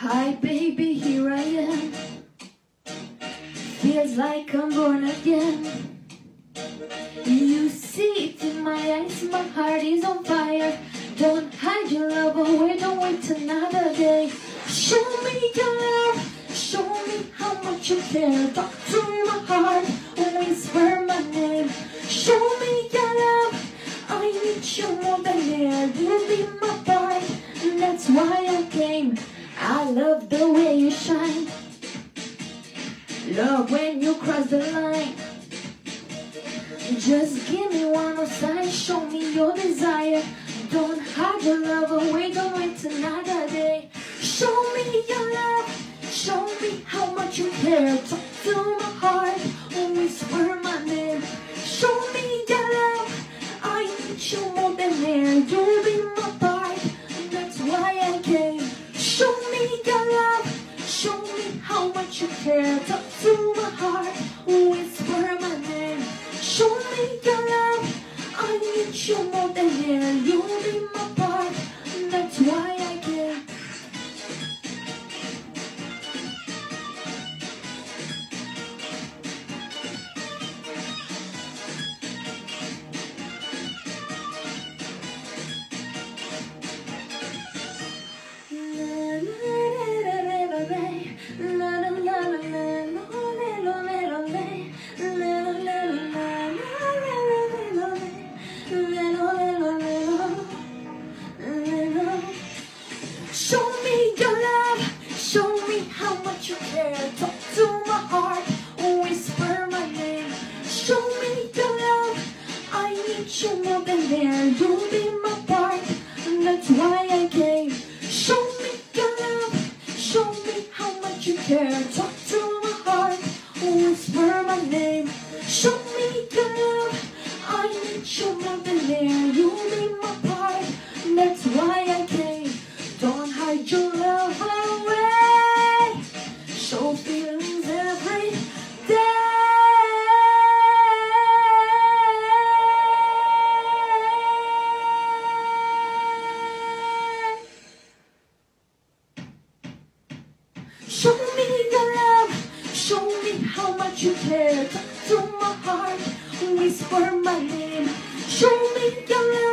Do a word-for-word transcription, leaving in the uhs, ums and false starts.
Hi baby, here I am. Feels like I'm born again. You see it in my eyes, my heart is on fire. Don't hide your love away, don't wait another day. Show me your love, show me how much you care. Talk to my heart, whisper my name. Show me your love, I need you more than air. You'll be my part, that's why I came. I love the way you shine. Love when you cross the line. Just give me one more sign, show me your desire. Don't hide your love away, don't wait another day. Show me your love, show me how much you care. Talk to my heart, whisper my name. Show me your love, I need you more than air. You'll be my part, that's why I came. Show me your love, show me how much you care. Talk to my heart, whisper my name. Show me your love, I need you more than air. You'll be my part, that's why I came. Show me your love, show me how much you care. Talk to my heart, whisper my name. Show me your love, I need you more than air. You'll be my part, that's why I came. Show me your love, show me how much you care. Talk to my heart, whisper my name. Show me your love, I need you more than air. You'll be my part, that's why I came. Don't hide your love away, show feelings every day. Show me your love, show me how much you care. Talk to my heart, whisper my name. Show me your love,